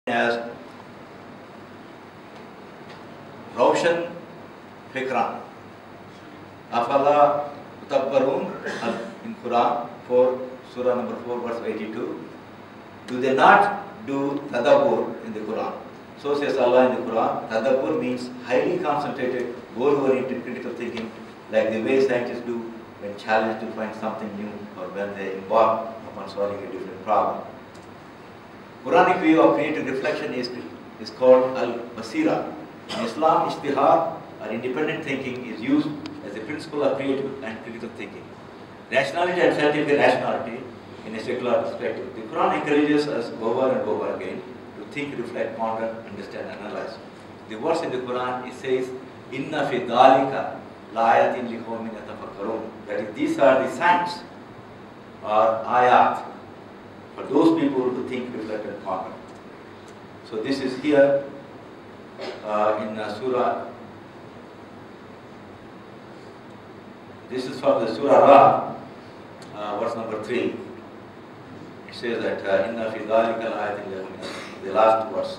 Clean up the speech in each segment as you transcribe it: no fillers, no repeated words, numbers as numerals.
as Roshan Fikran. Afala Mutabbarun in Quran 4, Surah number 4, verse 82. Do they not do tadabbur in the Quran? So says Allah in the Quran. Tadabbur means highly concentrated, goal-oriented critical thinking, like the way scientists do when challenged to find something new or when they embark upon solving a different problem. Quranic view of creative reflection is called al-basira. In Islam, ijtihad or independent thinking is used as a principle of creative and critical thinking. Rationality and scientific rationality in a secular perspective. The Quran encourages us over and over again to think, reflect, ponder, understand, and analyze. The verse in the Quran, it says, "Inna fi dhalika la'ayatin liqawmin yatafakkarun." That is, these are the signs or ayat for those people who think, reflect, and ponder. So this is here in Surah. This is from the Surah Ra, verse number 3. It says that Inna fi dhalika la'ayatin liqawmin, the last verse.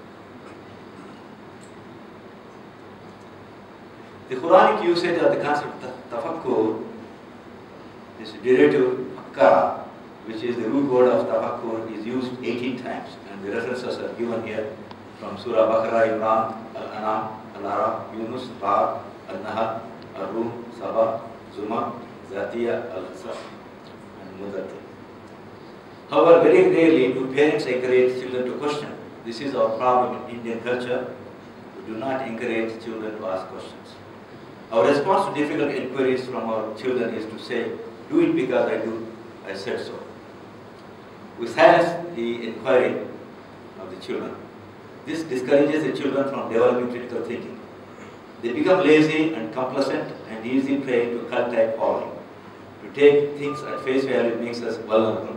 The Quranic usage of the concept of tafakkur is derivative fakkara, which is the root word of tafakkur, is used 18 times, and the references are given here from Surah Baqarah, Imran, Al-An'am, Al-Araf, Yunus, Ra'd, Al-Nahl, Al-Rum, Saba, Zumar, Zatiyah, Al-Asaf, and Mudaththir. However, very rarely do parents encourage children to question. This is our problem in Indian culture. We do not encourage children to ask questions. Our response to difficult inquiries from our children is to say, "Do it because I said so." We silence the inquiry of the children. This discourages the children from developing critical thinking. They become lazy and complacent and easy prey to cult-type following. To take things at face value makes us vulnerable.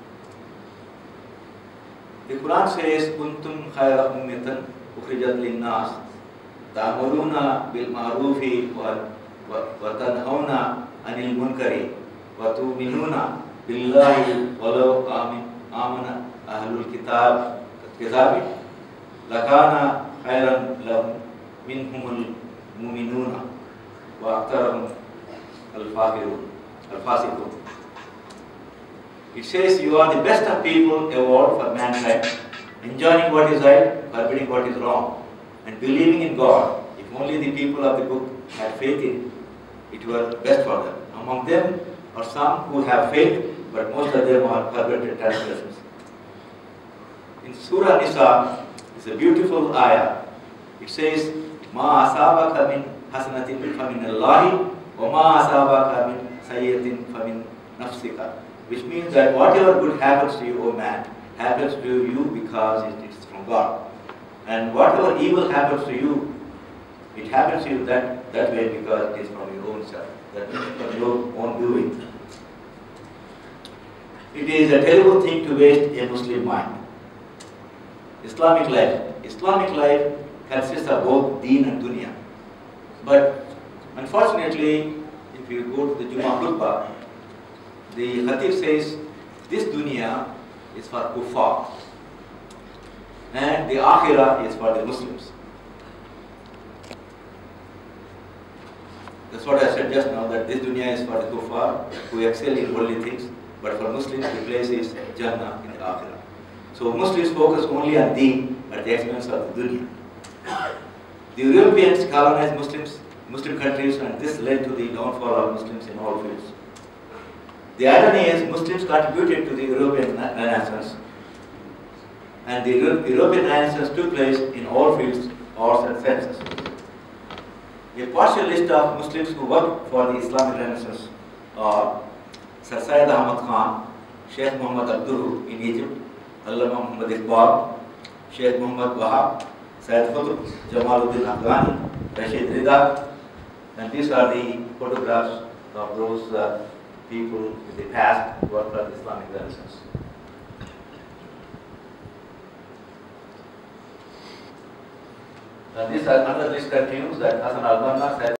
The Quran says, "Kuntum khayra ummatan ukhrijat lin-nas ta'muruna bil ma'rufi wa tanhauna 'anil munkari wa tu'minuna billahi walau amana ahlul kitabi lakana khairan lahum minhumul mu'minuna wa aktharuhum al-fasiqun." It says, "You are the best of people evolved for mankind, enjoining what is right, forbidding what is wrong, and believing in God. If only the people of the book had faith in it, were best for them. Among them are some who have faith, but most of them are perverted transgressors." In Surah Nisa, it's a beautiful ayah. It says, "Ma asabaka min hasanatin famin Allahi, wa ma asabaka min sayyi'atin famin nafsika," which means that whatever good happens to you, O man, happens to you because it is from God. And whatever evil happens to you, it happens to you that way because it is from your own self, that is from your own doing. It is a terrible thing to waste a Muslim mind. Islamic life consists of both deen and dunya. But unfortunately, if you go to the Jummah khutbah, the Khatib says this dunya is for kuffar and the akhirah is for the Muslims. That's what I said just now, that this dunya is for the kuffar who excel in worldly things, but for Muslims the place is Jannah in the akhirah. So Muslims focus only on deen at the expense of the dunya. The Europeans colonized Muslim countries, and this led to the downfall of Muslims in all fields. The irony is Muslims contributed to the European Renaissance, and the European Renaissance took place in all fields, arts and sciences. A partial list of Muslims who worked for the Islamic Renaissance are Sir Syed Ahmad Khan, Sheikh Muhammad Abdur in Egypt, Allama Muhammad Iqbal, Sheikh Muhammad Wahab, Syed Qutb, Jamaluddin Afghani, Rashid Rida, and these are the photographs of those people in the past who worked for the Islamic Renaissance. And this another list continues that Hassan al-Banna said